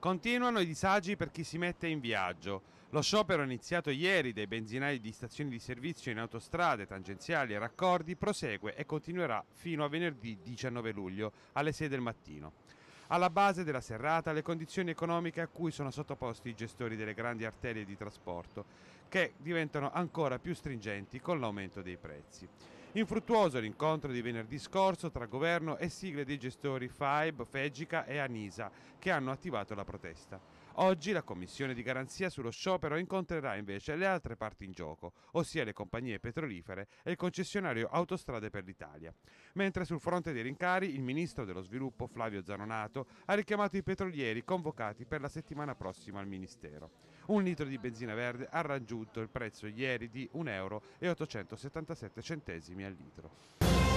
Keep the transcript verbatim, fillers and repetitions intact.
Continuano i disagi per chi si mette in viaggio. Lo sciopero iniziato ieri dai benzinai di stazioni di servizio in autostrade, tangenziali e raccordi prosegue e continuerà fino a venerdì diciannove luglio alle sei del mattino. Alla base della serrata le condizioni economiche a cui sono sottoposti i gestori delle grandi arterie di trasporto, che diventano ancora più stringenti con l'aumento dei prezzi. Infruttuoso l'incontro di venerdì scorso tra governo e sigle dei gestori F A I B, Fegica e Anisa, che hanno attivato la protesta. Oggi la commissione di garanzia sullo sciopero incontrerà invece le altre parti in gioco, ossia le compagnie petrolifere e il concessionario Autostrade per l'Italia. Mentre sul fronte dei rincari il ministro dello sviluppo Flavio Zanonato ha richiamato i petrolieri convocati per la settimana prossima al Ministero. Un litro di benzina verde ha raggiunto il prezzo ieri di un euro e ottocentosettantasette centesimi al litro.